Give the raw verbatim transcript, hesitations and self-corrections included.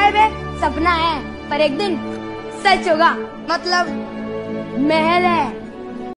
अरे बे सपना है पर एक दिन सच होगा, मतलब महल है।